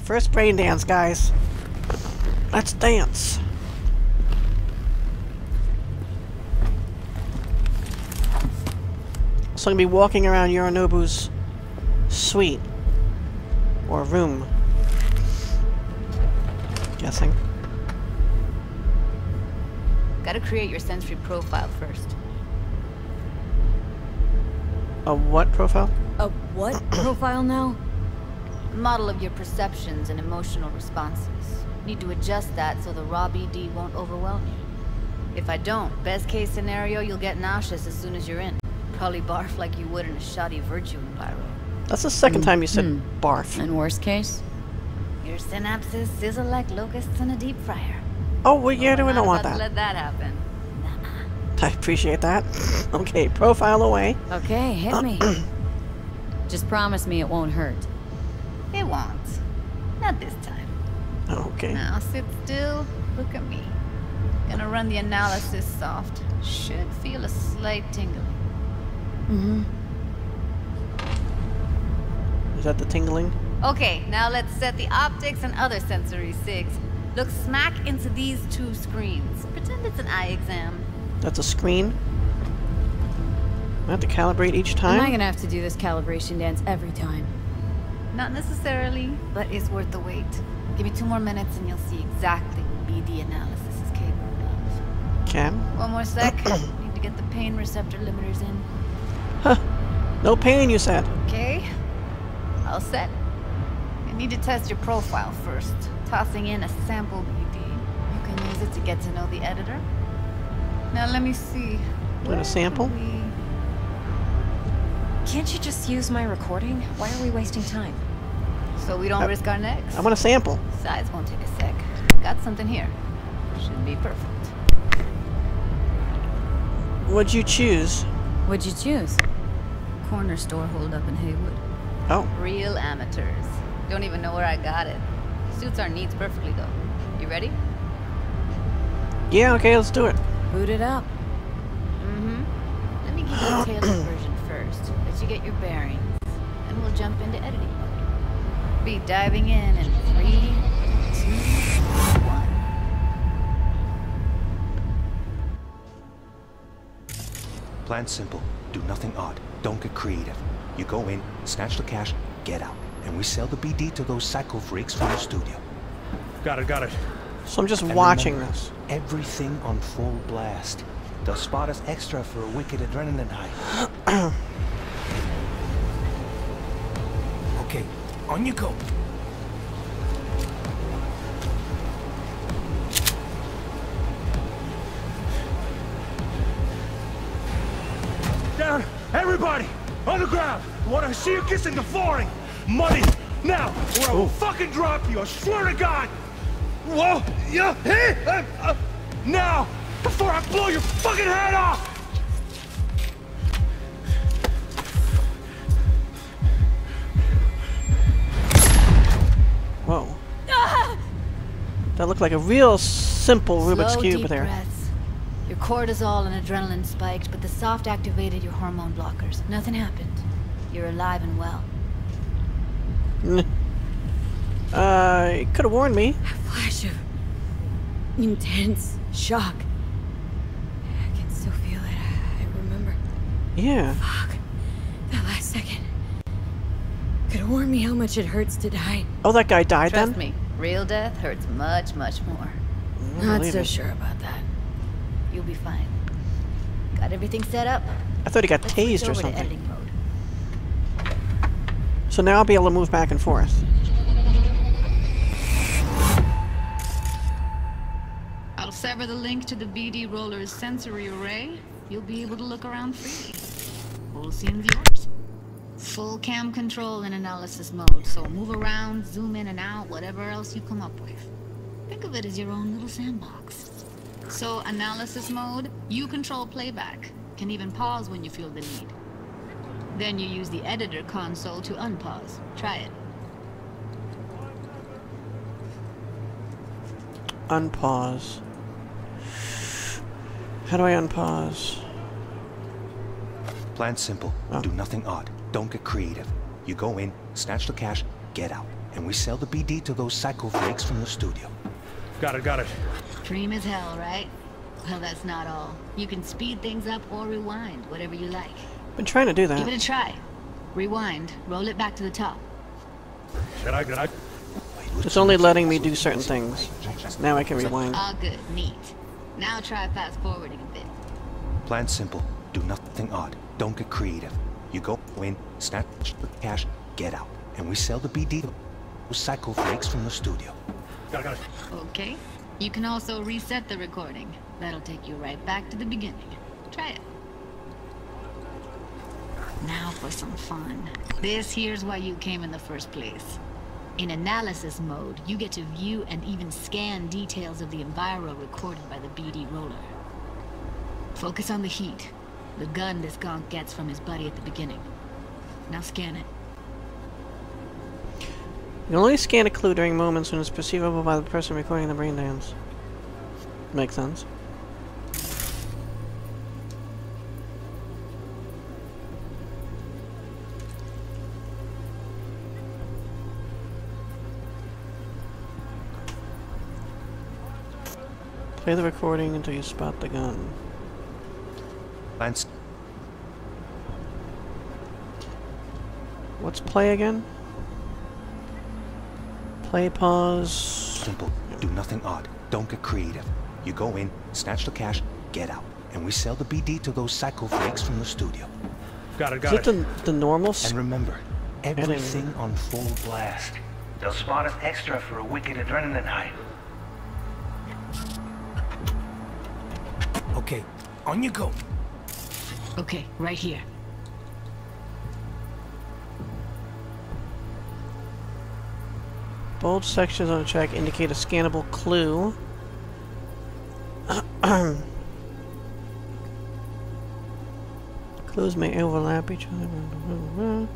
First brain dance, guys. Let's dance. So I'm gonna be walking around Yorinobu's suite. Or room. Guessing. Gotta create your sensory profile first. A what profile? A what profile now? Model of your perceptions and emotional responses. Need to adjust that so the raw BD won't overwhelm you. If I don't, best case scenario, you'll get nauseous as soon as you're in. Probably barf like you would in a shoddy virtue enviro. That's the second time you said barf. And worst case? Your synapses sizzle like locusts in a deep fryer. Oh, well, yeah, we don't want Not about to that. let that happen. I appreciate that. Okay, profile away. Okay, hit me. Just promise me it won't hurt. It won't. Not this time. Okay. Now sit still. Look at me. Gonna run the analysis soft. Should feel a slight tingling. Is that the tingling? Okay, now let's set the optics and other sensory sigs. Look smack into these two screens. Pretend it's an eye exam. That's a screen. I have to calibrate each time? Am I gonna have to do this calibration dance every time? Not necessarily, but it's worth the wait. Give me 2 more minutes and you'll see exactly what BD analysis is capable of. Okay. One more sec. Need to get the pain receptor limiters in. Huh. No pain, you said. Okay. All set. I need to test your profile first. Tossing in a sample BD. You can use it to get to know the editor. Now let me see. Want a sample? Can't you just use my recording? Why are we wasting time? So we don't risk our necks. I want a sample. Size won't take a sec. Got something here. Should be perfect. What'd you choose? What'd you choose? Corner store hold up in Haywood. Oh. Real amateurs. Don't even know where I got it. Suits our needs perfectly though. You ready? Yeah, okay, let's do it. Boot it up. Let me give you a tailored version first. Let you get your bearings. Then we'll jump into editing mode. Be diving in 3, 2, 1. Plan simple. Do nothing odd. Don't get creative. You go in, snatch the cash, get out. And we sell the BD to those psycho freaks from the studio. Got it. So I'm just And watching remember, this. Everything on full blast. They'll spot us extra for a wicked adrenaline high. Okay, on you go. Down! Everybody! On the ground! I want to see you kissing the flooring! Money! Now! Or I will fucking drop you! I swear to God! Whoa! Yeah! Hey! Now! Before I blow your fucking head off! Whoa. That looked like a real simple Rubik's Slow, Cube deep there. breaths. Your cortisol and adrenaline spiked, but the soft activated your hormone blockers. Nothing happened. You're alive and well. You could have warned me. A flash of intense shock. I can still feel it. I remember. Yeah. Fuck. That last second. Could have warned me how much it hurts to die. Oh, that guy died Trust then? me, real death hurts much, much more. Not believe so it. sure about that. You'll be fine. Got everything set up? I thought he got Let's switch tased or over to something. editing mode. So now I'll be able to move back and forth. I'll sever the link to the BD roller's sensory array. You'll be able to look around freely. Full scene viewers. Full cam control in analysis mode, so move around, zoom in and out, whatever else you come up with. Think of it as your own little sandbox. So analysis mode, you control playback. Can even pause when you feel the need. Then you use the editor console to unpause. Try it. Unpause. How do I unpause? Plan simple. Oh. Do nothing odd. Don't get creative. You go in, snatch the cash, get out. and we sell the BD to those psycho freaks from the studio. Got it. Dream as hell, right? Well, that's not all. You can speed things up or rewind, whatever you like. Been trying to do that. Give it a try. Rewind. Roll it back to the top. Good I? It's only letting me do certain things. Now I can rewind. All good. Neat. Now try fast forwarding a bit. Plan simple. Do nothing odd. Don't get creative. You go in, snatch the cash, get out. And we sell the BD to those psycho freaks from the studio. Got it. Okay. You can also reset the recording. That'll take you right back to the beginning. Try it. Now for some fun. This here's why you came in the first place. In analysis mode, you get to view and even scan details of the enviro recorded by the BD roller. Focus on the heat, the gun this gonk gets from his buddy at the beginning. Now scan it. You can only scan a clue during moments when it's perceivable by the person recording the braindance. Makes sense. Play the recording until you spot the gun. Lance. What's play again? Play, pause. Simple. Do nothing odd. Don't get creative. You go in, snatch the cash, get out. And we sell the BD to those psycho freaks from the studio. Got Is it the normal And remember, everything on full blast. They'll spot us extra for a wicked adrenaline high. Okay, on you go. Okay, right here. Bold sections on the track indicate a scannable clue. Clues may overlap each other.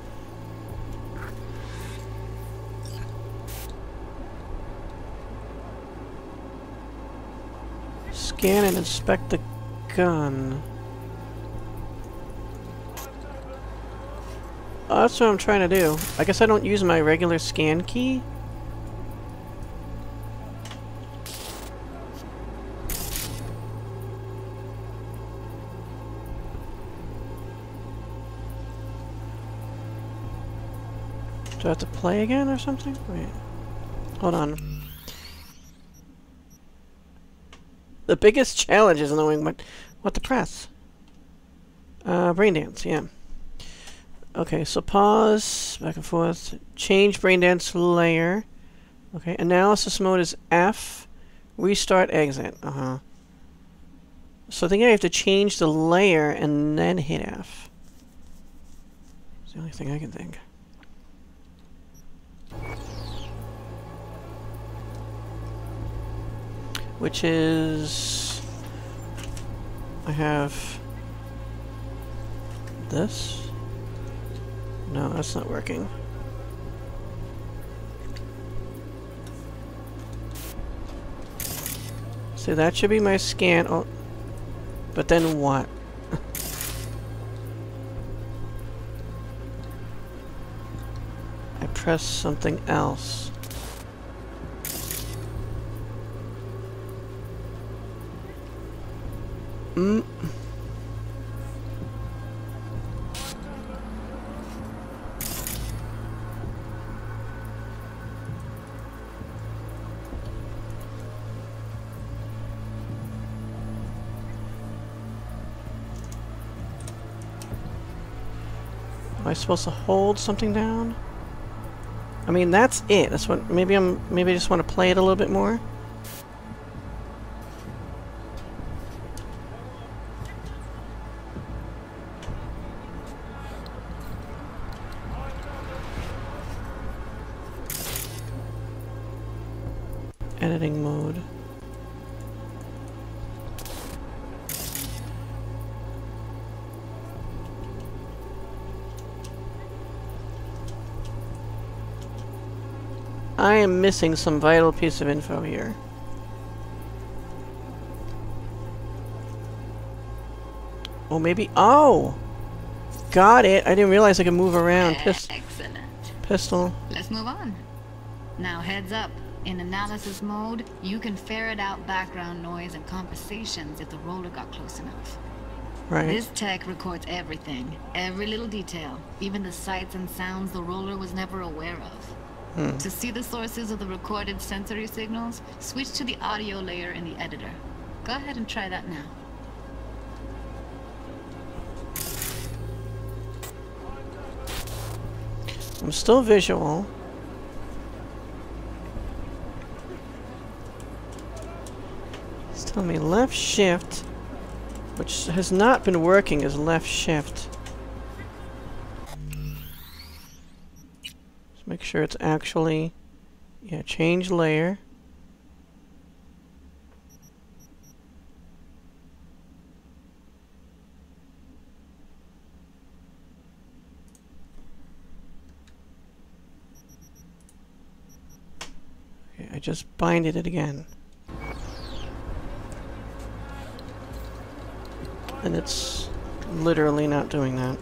Scan and inspect the gun. Oh, that's what I'm trying to do. I guess I don't use my regular scan key. Do I have to play again or something? Wait. Hold on. The biggest challenge is knowing what to press. Braindance, yeah. Okay, so pause, back and forth, change Braindance layer. Okay, analysis mode is F, restart exit. So I think I have to change the layer and then hit F. It's the only thing I can think. Which is... I have... this? No, that's not working. So that should be my scan. Oh, but then what? I press something else. Am I supposed to hold something down? I mean, that's it. That's what. Maybe I just want to play it a little bit more. Editing mode. I am missing some vital piece of info here. Oh, maybe... Oh! Got it! I didn't realize I could move around. Excellent. Pistol. Let's move on. Now heads up. In analysis mode, you can ferret out background noise and conversations if the roller got close enough. Right. This tech records everything, every little detail, even the sights and sounds the roller was never aware of. To see the sources of the recorded sensory signals, switch to the audio layer in the editor. Go ahead and try that now. I'm still visual. It's telling me left shift, which has not been working as left shift. Just make sure it's actually, yeah, change layer. Okay, I just binded it again. And it's literally not doing that.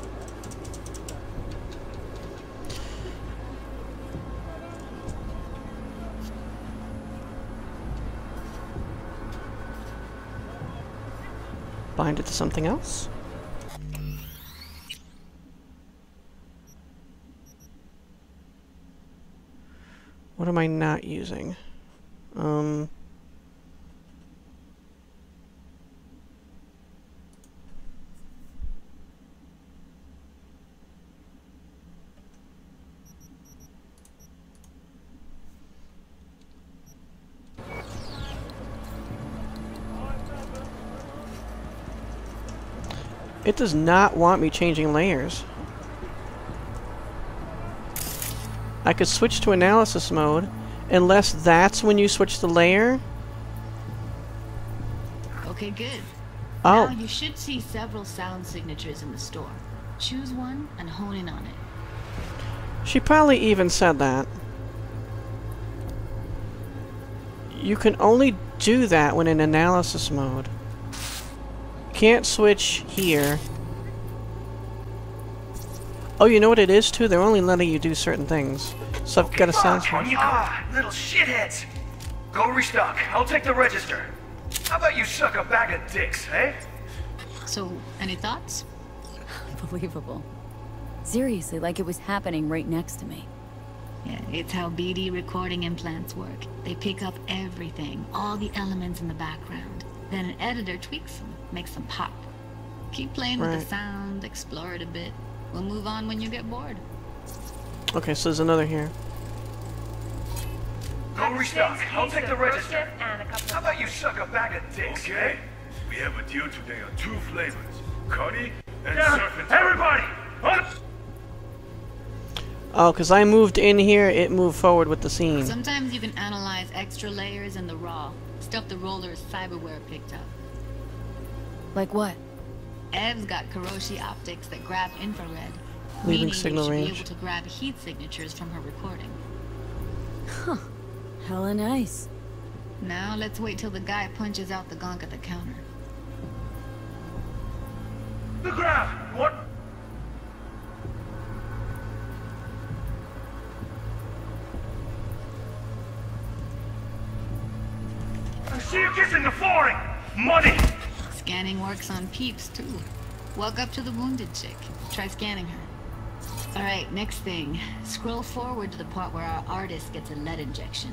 Bind it to something else. What am I not using? It does not want me changing layers. I could switch to analysis mode, unless that's when you switch the layer. Okay, good. Oh. Now you should see several sound signatures in the store. Choose one and hone in on it. She probably even said that. You can only do that when in analysis mode. Can't switch here. Oh, you know what it is too? They're only letting you do certain things. So I've got a sound switch. Little shitheads. Go restock. I'll take the register. How about you suck a bag of dicks, eh? So, any thoughts? Unbelievable. Seriously, like it was happening right next to me. Yeah, it's how BD recording implants work. They pick up everything, all the elements in the background. Then an editor tweaks them, makes them pop. Keep playing with the sound, explore it a bit. We'll move on when you get bored. Okay, so there's another here. Go restock. I'll take the register. How about you suck a bag of dicks, Okay. We have a deal today on 2 flavors. Cuddy and Yeah, surf and everybody! Oh, because I moved in here, it moved forward with the scene. Sometimes you can analyze extra layers in the raw. Stuff the roller's cyberware picked up. Like what? Ev's got Kiroshi optics that grab infrared. Leaving meaning signal you should range. be able to grab heat signatures from her recording. Huh. Hella nice. Now let's wait till the guy punches out the gonk at the counter. the grab. What? I see you kissing the flooring! Money! Scanning works on peeps, too. Walk up to the wounded chick. Try scanning her. Alright, next thing. Scroll forward to the part where our artist gets a lead injection.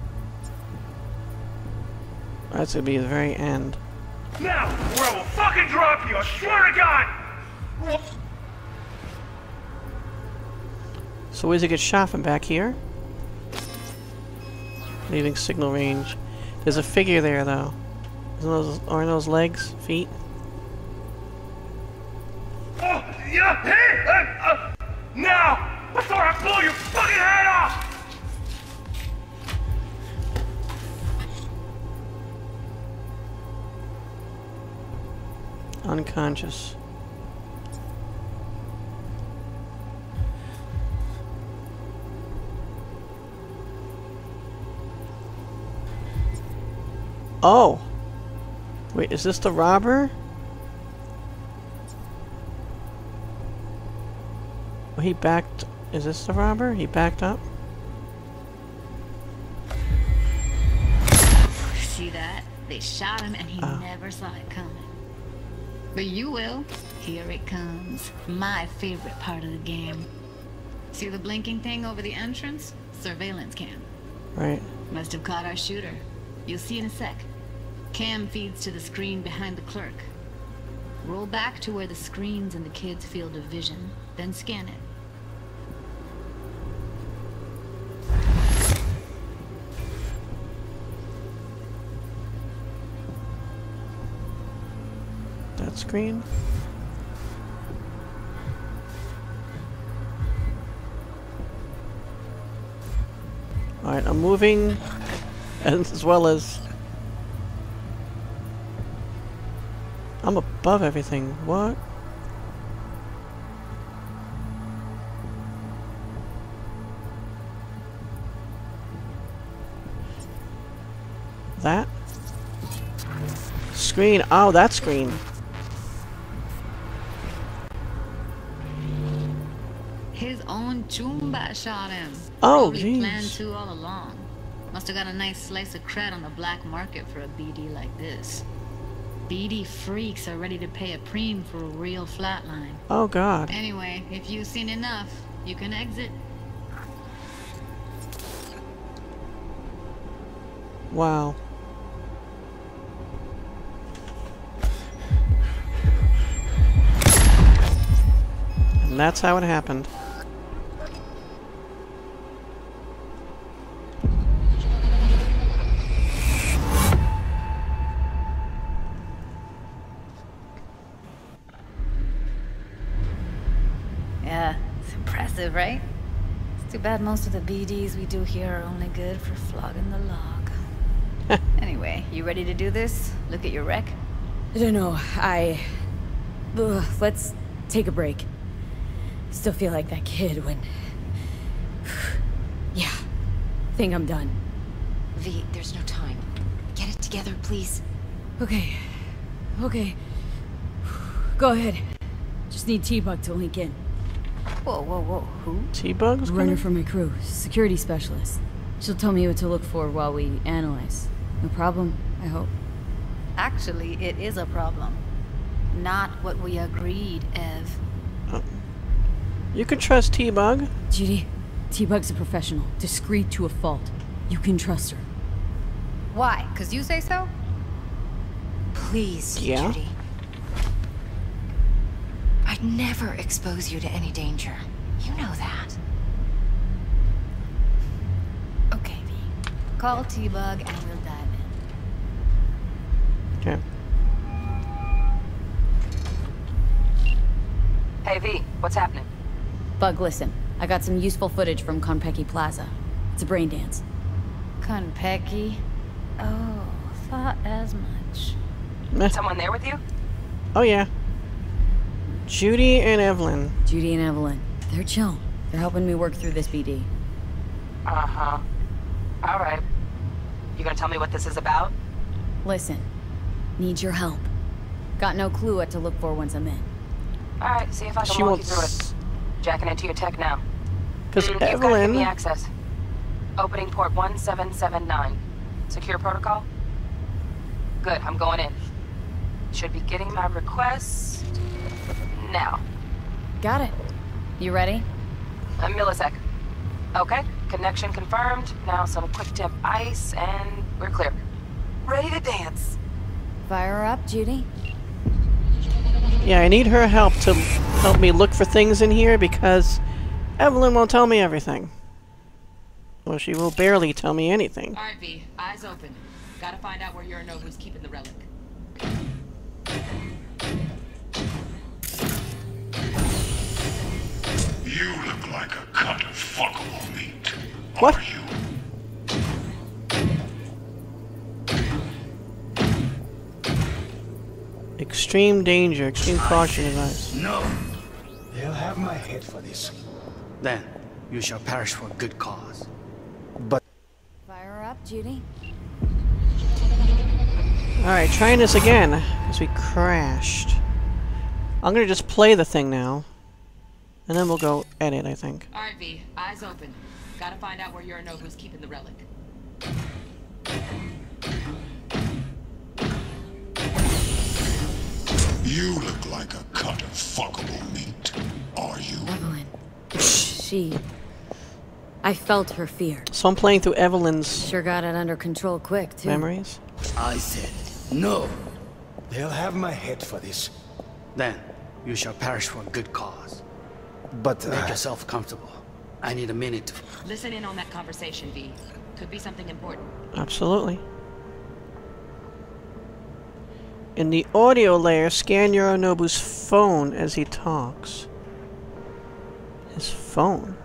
That's gonna be the very end. Now, or I will fucking drop you, I swear to God! So where's it get shot from back here? Leaving signal range. There's a figure there, though. Aren't those legs? Feet? Oh, yeah, hey! Now! Before I blow your fucking head off! Unconscious. Oh! Wait, is this the robber? Oh, he backed... Is this the robber? He backed up? See that? They shot him and he never saw it coming. But you will. Here it comes. My favorite part of the game. See the blinking thing over the entrance? Surveillance cam. Right. Must have caught our shooter. You'll see in a sec. Cam feeds to the screen behind the clerk. Roll back to where the screen's in the kid's field of vision, then scan it. That screen. Alright, I'm moving as well as I'm above everything. What? That? Screen. Oh, that screen. His own Chumba shot him. Oh, Probably jeez. planned to all along. Must have got a nice slice of cred on the black market for a BD like this. BD freaks are ready to pay a preem for a real flatline. Oh, God. Anyway, if you've seen enough, you can exit. Wow. And that's how it happened. Yeah, it's impressive, right? It's too bad most of the BDs we do here are only good for flogging the log. Anyway, you ready to do this? Look at your wreck? I don't know, let's take a break. Still feel like that kid when... Yeah, think I'm done. V, there's no time. Get it together, please. Okay. Go ahead. Just need T-Bug to link in. Whoa, who? T-Bug's Runner coming? for my crew, security specialist. She'll tell me what to look for while we analyze. No problem, I hope. Actually, it is a problem. Not what we agreed, Ev. You can trust T-Bug. Judy, T-Bug's a professional, discreet to a fault. You can trust her. Why? 'Cause you say so? Please, Yeah? Judy. I'd never expose you to any danger. You know that. Okay, V. Call T-Bug and we'll dive in. Okay. Hey V, what's happening? Bug, listen. I got some useful footage from Konpeki Plaza. It's a Braindance. Konpeki? Oh, thought as much. Meh. Someone there with you? Oh, yeah. Judy and Evelyn. Judy and Evelyn. They're chill. They're helping me work through this BD. Uh-huh. Alright. You gonna tell me what this is about? Listen. Need your help. Got no clue what to look for once I'm in. Alright, see if I can She walk you through wants... it. Jacking into your tech now. Because You've got to give Evelyn... me access. Opening port 1779. Secure protocol? Good, I'm going in. Should be getting my request... now. Got it. You ready? A millisec. Okay, connection confirmed. Now some quick tip ice and we're clear. Ready to dance. Fire her up, Judy. Yeah, I need her help to help me look for things in here because Evelyn won't tell me everything. Well, she will barely tell me anything. Alright, V. Eyes open. Gotta find out where Yorinobu's keeping the relic. You look like a cut of fuckable meat. What? Are you? Extreme danger, extreme caution advised. No. They'll have my head for this. Then, you shall perish for a good cause. Fire her up, Judy. Alright, trying this again, because we crashed. I'm gonna just play the thing now. And then we'll go edit, I think. Alright, V. Eyes open. Gotta find out where Yorinobu's keeping the relic. You look like a cut of fuckable meat. Are you? Evelyn. She... I felt her fear. So I'm playing through Evelyn's Sure got it under control quick, too. memories. I said no. They'll have my head for this. Then you shall perish for a good cause. But, Make yourself comfortable. I need a minute to... Listen in on that conversation, V. Could be something important. Absolutely. In the audio layer, scan Yorinobu's phone as he talks. His phone?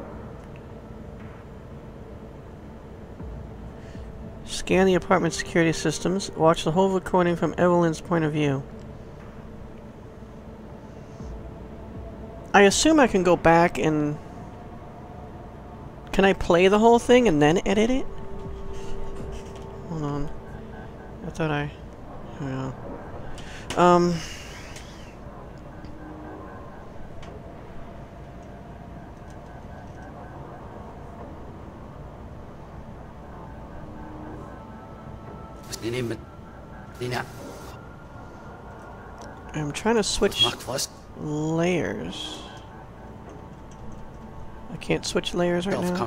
Scan the apartment security systems. Watch the whole recording from Evelyn's point of view. I assume I can go back and... Can I play the whole thing and then edit it? Hold on. I thought I... Yeah. I'm trying to switch layers. I can't switch layers right now.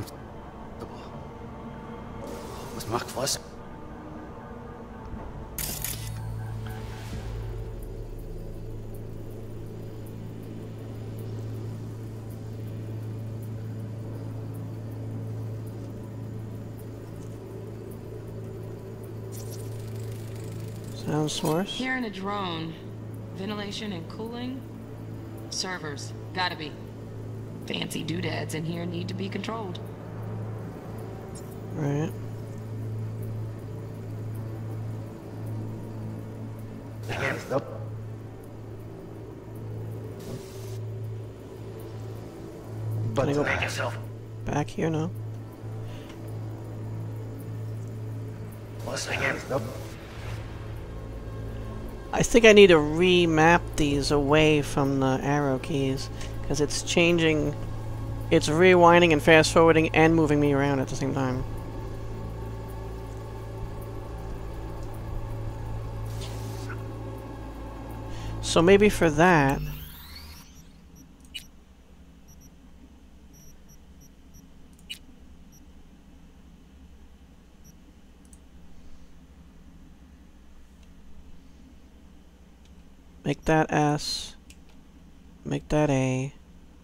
Sound source. Here in a drone. Ventilation and cooling? Servers. Gotta be. Fancy doodads in here need to be controlled. Right. But Can I go Make yourself. back here now? Listen again. I think I need to remap these away from the arrow keys, because it's changing, it's rewinding and fast forwarding and moving me around at the same time. So maybe for that... Make that S. Make that A.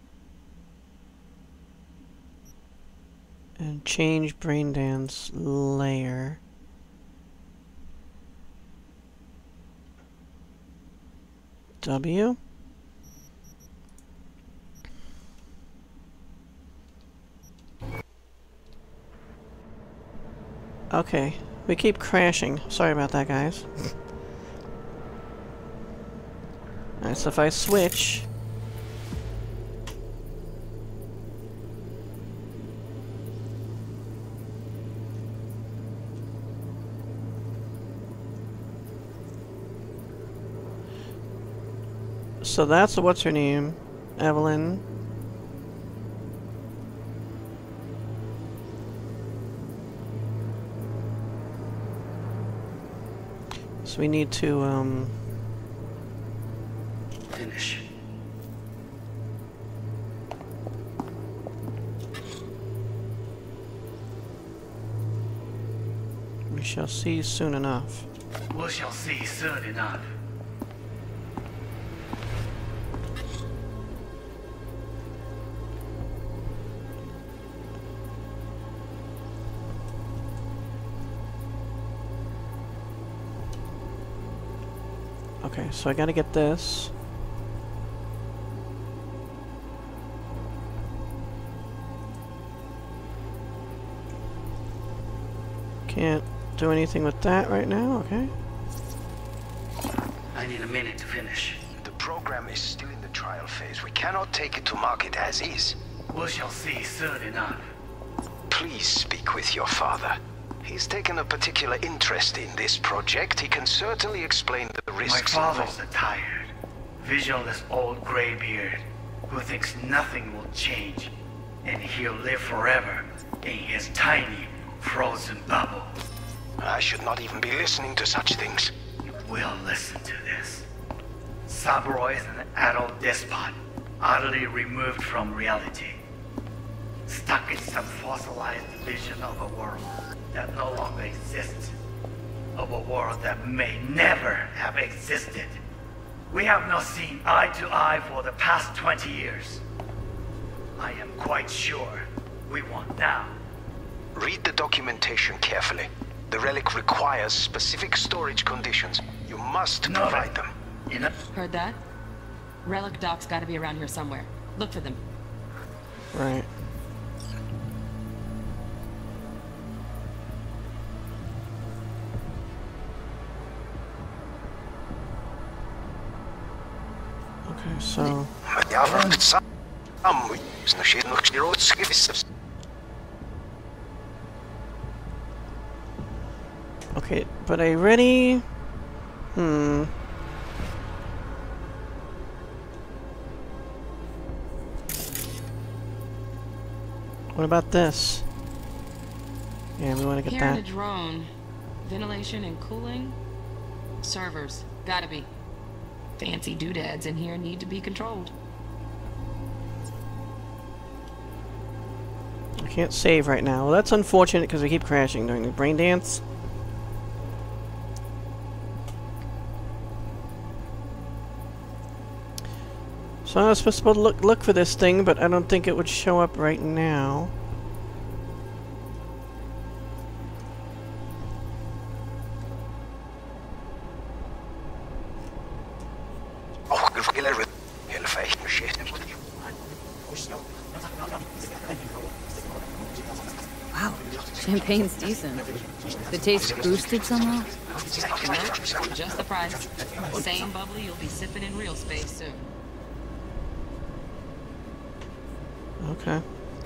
And change Braindance layer. W. Okay, we keep crashing. Sorry about that, guys. Alright, so if I switch... So that's what's her name? Evelyn. So we need to, Finish. we shall see soon enough. We shall see soon enough. Okay, so I gotta get this. Can't do anything with that right now, okay? I need a minute to finish. The program is still in the trial phase. We cannot take it to market as is. We shall see soon enough. Please speak with your father. He's taken a particular interest in this project. He can certainly explain the risks My involved. father's a tired, visionless old graybeard who thinks nothing will change, and he'll live forever in his tiny, frozen bubble. I should not even be listening to such things. We'll listen to this. Saburo is an adult despot, utterly removed from reality. Stuck in some fossilized vision of a world that no longer exists. Of a world that may never have existed. We have not seen eye to eye for the past 20 years. I am quite sure we want now. Read the documentation carefully. The relic requires specific storage conditions. You must provide them. Heard that? Relic docs gotta be around here somewhere. Look for them. Right. Okay, so... Okay, but I already... What about this? Yeah, we want to get Here in that. a drone. Ventilation and cooling? Servers. Gotta be. Fancy doodads in here need to be controlled. I can't save right now. Well, that's unfortunate because we keep crashing during the Braindance. So I was supposed to look for this thing, but I don't think it would show up right now. Wow, champagne's decent. The taste boosted somehow? Nope, just the price. Same bubbly you'll be sipping in real space soon. Okay.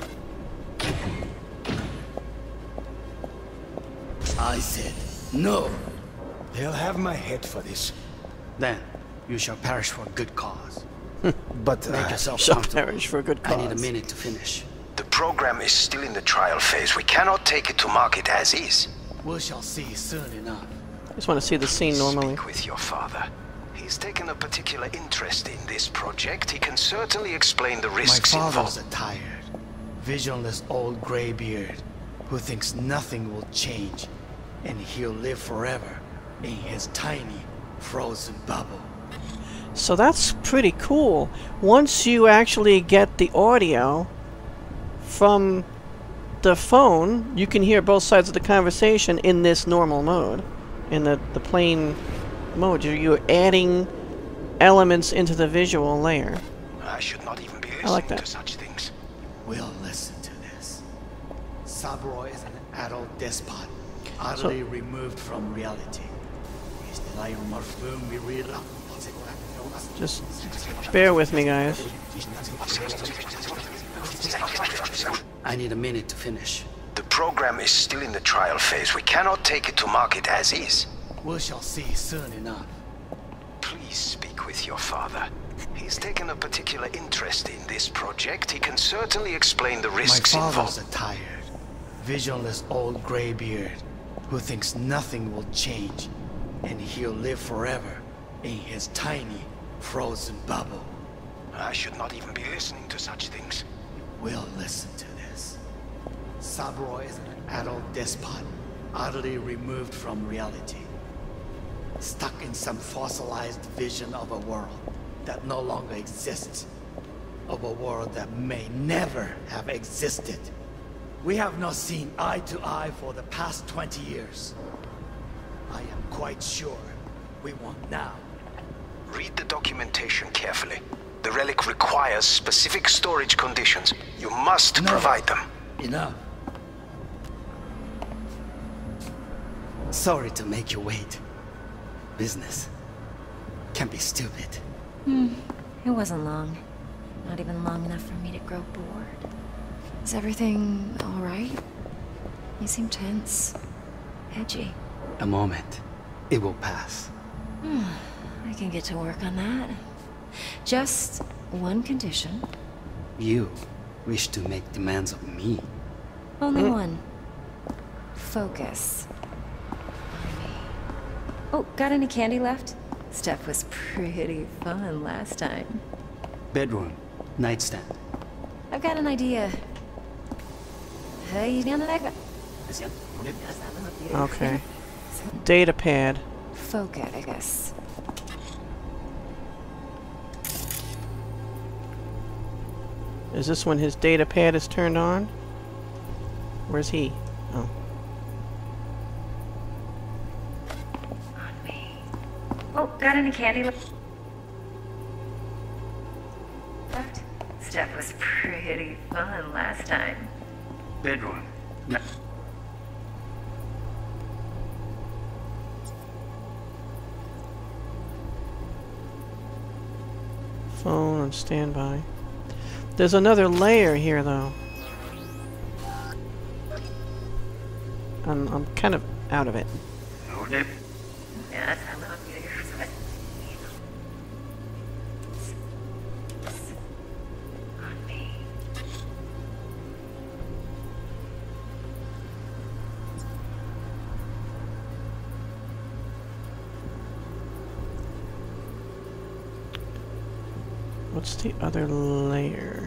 I said no. They'll have my head for this. Then you shall perish for a good cause. But make yourself shall comfortable. perish for a good cause. I need a minute to finish. The program is still in the trial phase. We cannot take it to market as is. We shall see soon enough. I just want to see the scene normally. Speak with your father. He's taken a particular interest in this project. He can certainly explain the risks My involved. father's a tired, visionless old graybeard who thinks nothing will change, and he'll live forever in his tiny, frozen bubble. So that's pretty cool. Once you actually get the audio from the phone, you can hear both sides of the conversation in this normal mode. In the plain mode. You're adding elements into the visual layer. I should not even be I like listening that. to such things. We'll listen to this. Saburo is an adult despot, utterly removed from reality. Just bear with me, guys. I need a minute to finish. The program is still in the trial phase. We cannot take it to market as is. We shall see soon enough. Please speak with your father. He's taken a particular interest in this project. He can certainly explain the risks My father's involved. a tired, visionless old graybeard who thinks nothing will change, and he'll live forever in his tiny, frozen bubble. I should not even be listening to such things. We'll listen to this. Saburo is an adult despot, utterly removed from reality. Stuck in some fossilized vision of a world that no longer exists. Of a world that may never have existed. We have not seen eye to eye for the past 20 years. I am quite sure we want now. Read the documentation carefully. The relic requires specific storage conditions. You must provide them. Enough. Sorry to make you wait. Business can be stupid. It wasn't long. Not even long enough for me to grow bored. Is everything alright? You seem tense. Edgy. A moment. It will pass. I can get to work on that. Just one condition. You wish to make demands of me. Only one. Focus. Oh, got any candy left? Stuff was pretty fun last time. Bedroom. Nightstand. I've got an idea. Okay. Data pad. Focus. Is this when his data pad is turned on? Where's he? Oh. On me. Oh, got any candy left? Stuff was pretty fun last time. Bedroom. Phone on standby. There's another layer here, though. I'm kind of out of it. What's the other layer?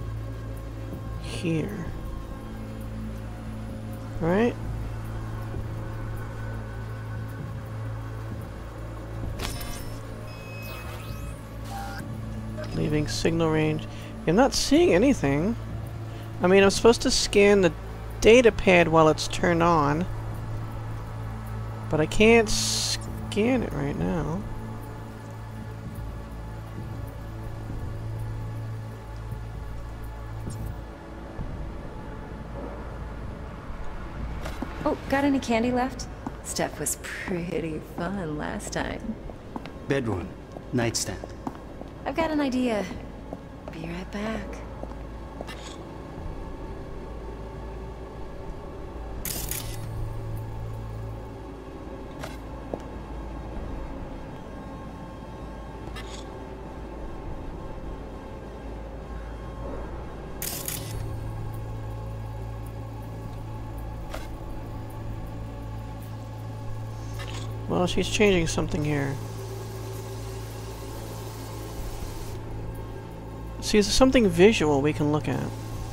Here. Right? Leaving signal range. I'm not seeing anything. I mean, I'm supposed to scan the data pad while it's turned on, but I can't scan it right now. Oh, got any candy left? Stuff was pretty fun last time. Bedroom. Nightstand. I've got an idea. Be right back. Well, she's changing something here. See, is there something visual we can look at?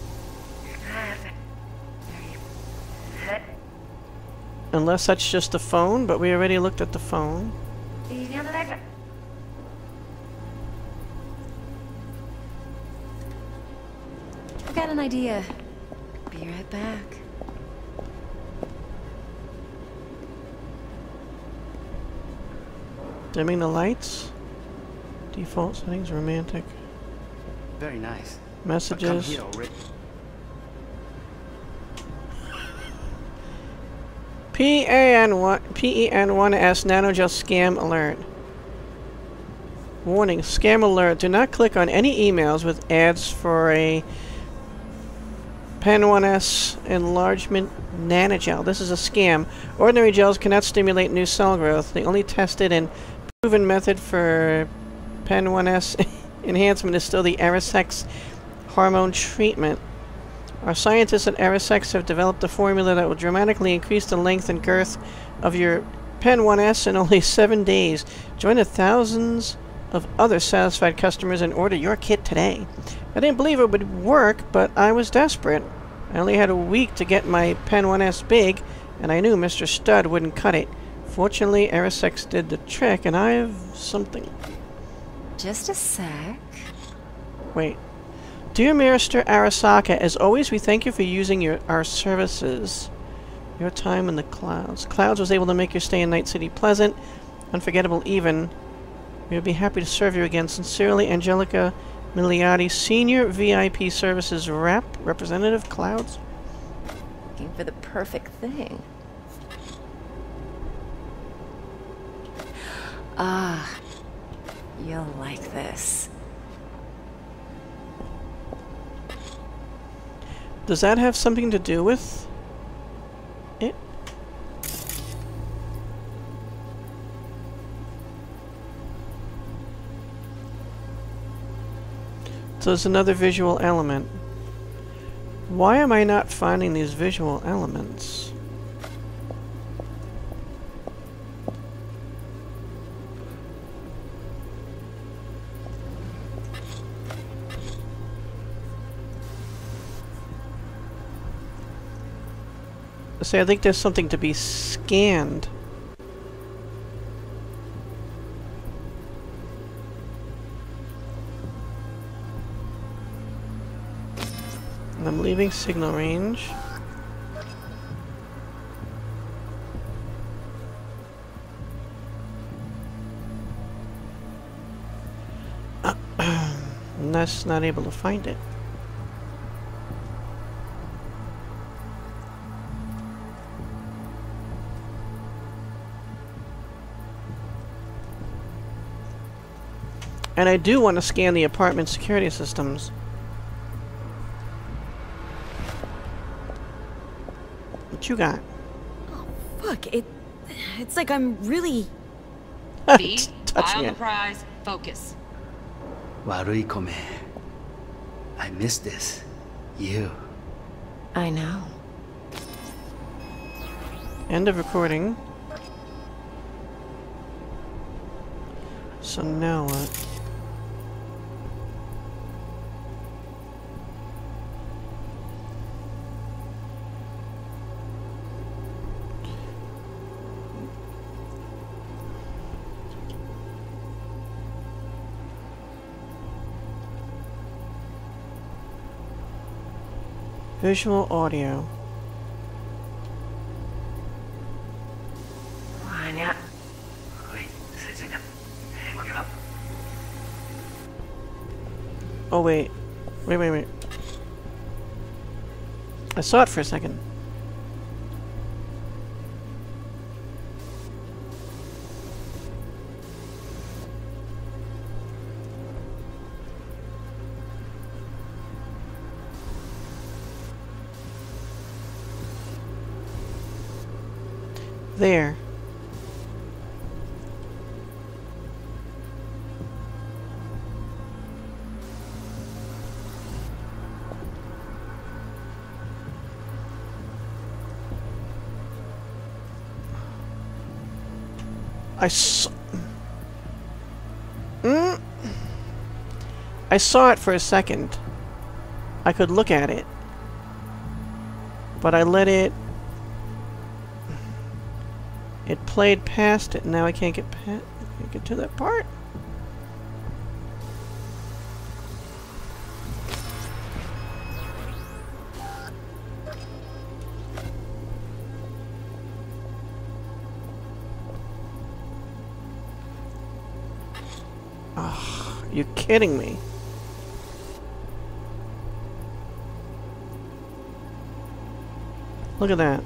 Unless that's just the phone, but we already looked at the phone. I've got an idea. Be right back. Dimming the lights. Default settings, romantic. Very nice. Messages. PEN1S Nanogel Scam Alert. Warning, scam alert. Do not click on any emails with ads for a PEN1S enlargement nanogel. This is a scam. Ordinary gels cannot stimulate new cell growth. The only tested and proven method for PEN1S enhancement is still the Arisex hormone treatment. Our scientists at Arisex have developed a formula that will dramatically increase the length and girth of your PEN1S in only 7 days. Join the thousands of other satisfied customers and order your kit today. I didn't believe it would work, but I was desperate. I only had a week to get my PEN1S big, and I knew Mr. Stud wouldn't cut it. Fortunately, Arisex did the trick, and I have something. Just a sec. Wait. Dear Mr. Arasaka, as always, we thank you for using our services. Your time in the Clouds. Clouds was able to make your stay in Night City pleasant, unforgettable even. We would be happy to serve you again. Sincerely, Angelica Milioti, Senior VIP Services Rep, Representative, Clouds. Looking for the perfect thing. Ah, you'll like this. Does that have something to do with it? So there's another visual element. Why am I not finding these visual elements? See, I think there's something to be scanned. And I'm leaving signal range. And that's not able to find it. And I do want to scan the apartment security systems. What you got? Oh, fuck. It's like I'm really... B, eye on the prize, focus. Warui Kome. I missed this. You. I know. End of recording. So now what? Visual audio. Oh wait. Wait. I saw it for a second. There. I saw it for a second. I could look at it. But I let it... It played past it, and now I can't get to that part. Oh, you're kidding me. Look at that.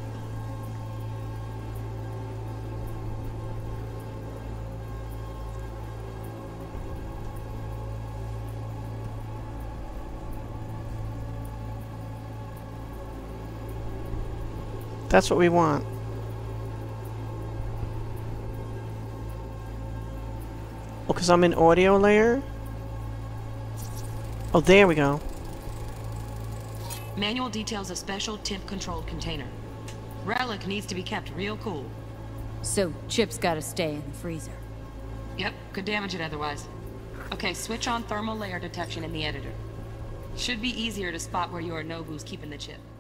That's what we want. Oh, because I'm in audio layer? Oh, there we go. Manual details a special temp-controlled container. Relic needs to be kept real cool. So, Chip's gotta stay in the freezer. Yep, could damage it otherwise. Okay, switch on thermal layer detection in the editor. Should be easier to spot where Yorinobu's keeping the chip.